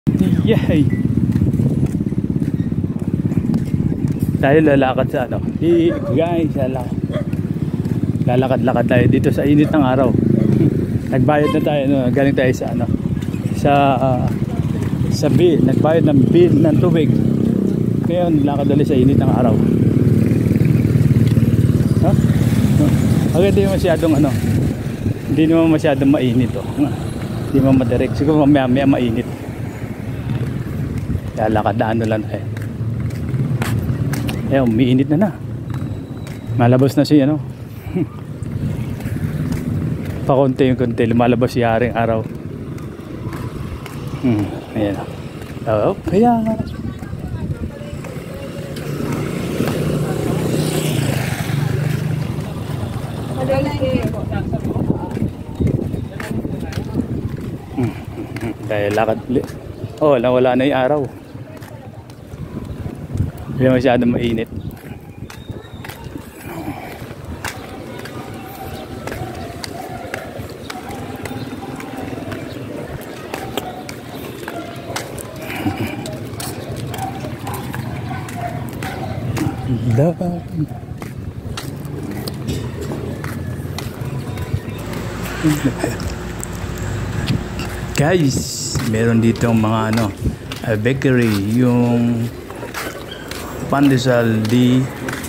Yay! Tayo lalakad sa ano. Guys, lalakad-lakad tayo dito sa init ng araw. Nagbayad na tayo, no? Galing tayo sa ano. Sa bill, nagbayad ng bill ng tubig. Ngayon, lakad ulit sa init ng araw. Huh? Hindi naman masyadong ano. Hindi naman masyadong mainit, oh. Hindi naman madirect. Siguro mamaya mainit. Lalakad na ano lang tayo. Umiinit na. Malabas na siya, ano. Pakonti yung konti, lumalabas si haring araw. Ayan. Kaya kaya lakad ulit. Wala na yung araw. Hindi masyadong mainit. Guys, meron dito mga ano, bakery, yung pandesal di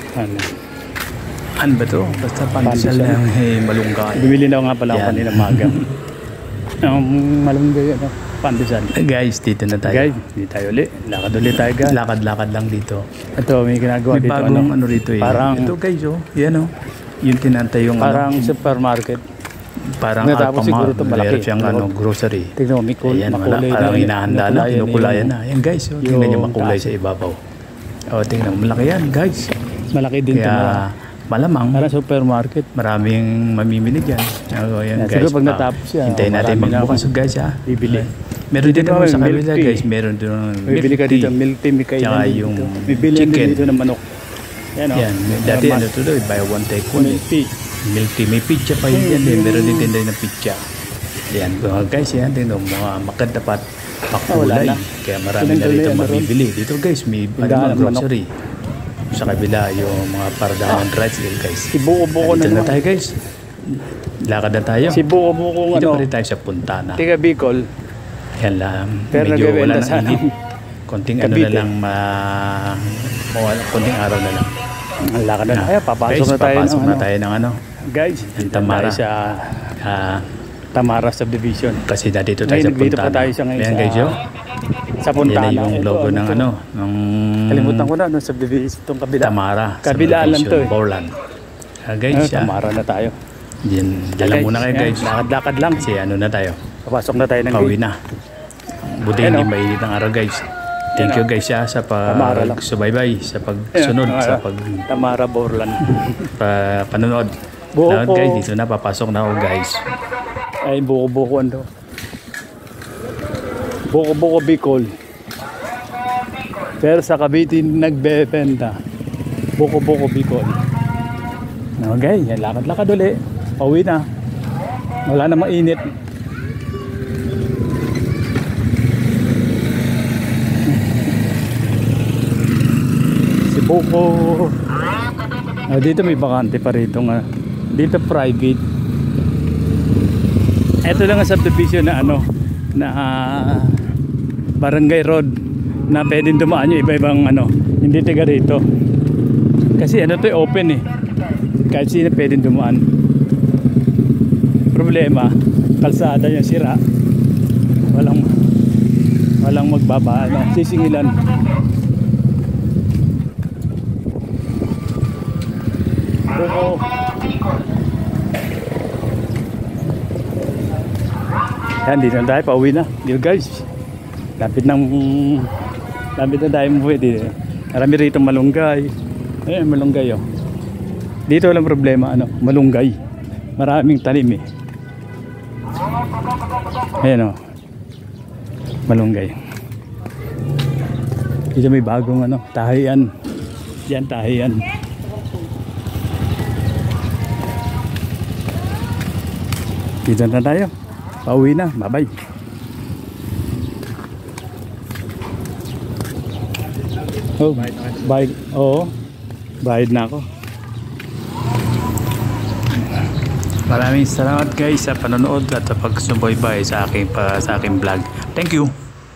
ano ba to? Basta pandesal ng malunggay. Bumili na nga pala ako kanina maga. Malunggay, ano, pandesal. Guys, dito na tayo. Guys, dito tayo ulit. Lakad ulit tayo, guys. Lakad-lakad lang dito. Ito, may ginagawa dito. May bagong ano rito, eh. Parang, ito guys, yan, yung tinantay yung parang supermarket. Parang Alphamart, meron siyang grocery. Tignan mo, may makulay na. Parang hinahanda na, kinukulayan na. Yan guys, tingnan nyo makulay sa ibabaw. Tingnan mo, malaki yan guys. Malaki din ito. Kaya malamang, parang supermarket. Maraming mamimili dyan. Yan guys, siguro pag natapos yan, hintayin natin magbukas guys, ha. Bibili. Meron dito sa kabila guys, meron dito bibili ka dito, milk tea, may kailan. Tsaka yung bibili dito ng manok. Yan, dati ano ito doon, buy one take one. Milk tea, may pizza pa yun yan. Meron din tinday ng pizza. Yan guys, yan din mga makadapat makulay. Kaya marami na rito mabibili. Dito guys, may grocery. Sa kabila yung mga paradahan rights din guys. Sibuko-buko na tayo guys. Lakad na tayo. Sibuko-buko dito pa rin tayo sa Puntana. Tiga Bicol. Yan lang. Pero medyo wala nang init. Konting ano na lang konting araw na lang. Lakad na tayo. Papasok na tayo ng ano. Guys, Tamara sa Tamara Subdivision. Kasi dito tayo sa Puntana. Dito pa tayo sa ngayon. Ayan guys, sa Puntana. Yan yung logo ng ano, ng kalimutan ko na nung subdivision itong kabila. Tamara. Kabila lang to eh. Borland. Guys, Tamara na tayo. Yan, dala muna kayo guys. Lakad-lakad lang. Kasi ano na tayo. Papasok na tayo ng pauwi na. Buti hindi mainit ang araw guys. Thank you guys sa pag-subaybay, sa pagsunod, sa Tamara Borland. Panonood. Now guys, dito na papasok na ako guys. Ay, buko-buko ano. Buko-buko Bicol. Pero sa Cavite nagbebenta. Buko-buko Bicol. Okay, yan lakad-lakad ulit. Pauwi na. Wala na mainit. Si Buko. Dito may bakante pa rito nga. Dito private. Ito lang ang subdivision na ano, na barangay road na pwedeng dumaan yung iba-ibang ano, hindi tiga rito. Kasi ano to, open eh. Kahit sino pwedeng dumaan. Problema, kalsada yung sira. Walang magbaba, ano, sisingilan. Oo. Yan, dito na tayo, pauwi na. Dito guys, lapit na tayo umuwi dito. Marami rito malunggay. Malunggay oh. Dito walang problema, ano, malunggay. Maraming tanim eh. Ayan oh. Malunggay. Dito may bagong ano, tahian. Yan, tahian. Dito na tayo. Pauwi na. Bye-bye. Oh, bayad. Oo. Bayad na ako. Maraming salamat guys sa panonood at sa pagsubaybay sa aking vlog. Thank you.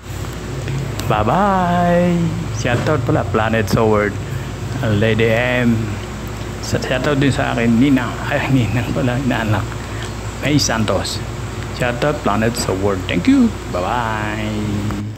Bye-bye. Shoutout pala Planet Sword, Lady M. Shoutout din sa akin Ninang. Ay, Ninang pala, inaanak. May Santos. Shoutout Planet Sword. Thank you. Bye-bye.